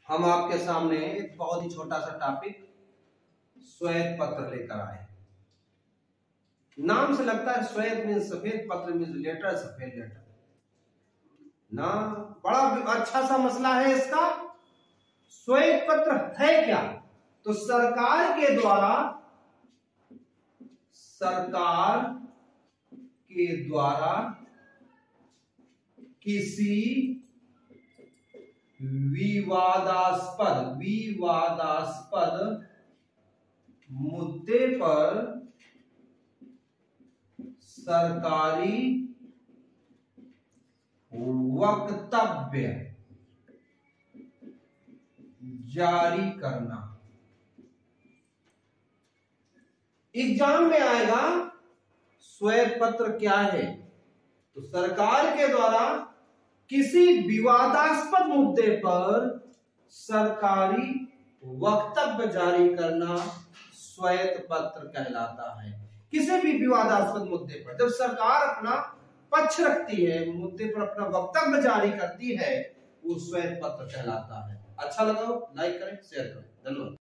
हम आपके सामने एक बहुत ही छोटा सा टॉपिक श्वेत पत्र लेकर आए। नाम से लगता है श्वेत मीन्स सफेद, पत्र मीन्स लेटर, सफेद लेटर ना। बड़ा अच्छा सा मसला है इसका। श्वेत पत्र है क्या? तो सरकार के द्वारा किसी विवादास्पद मुद्दे पर सरकारी वक्तव्य जारी करना। एग्जाम में आएगा श्वेत पत्र क्या है? तो सरकार के द्वारा किसी विवादास्पद मुद्दे पर सरकारी वक्तव्य जारी करना श्वेत पत्र कहलाता है। किसी भी विवादास्पद मुद्दे पर जब सरकार अपना पक्ष रखती है, मुद्दे पर अपना वक्तव्य जारी करती है, वो श्वेत पत्र कहलाता है। अच्छा लगा हो लाइक करें, शेयर करें। धन्यवाद।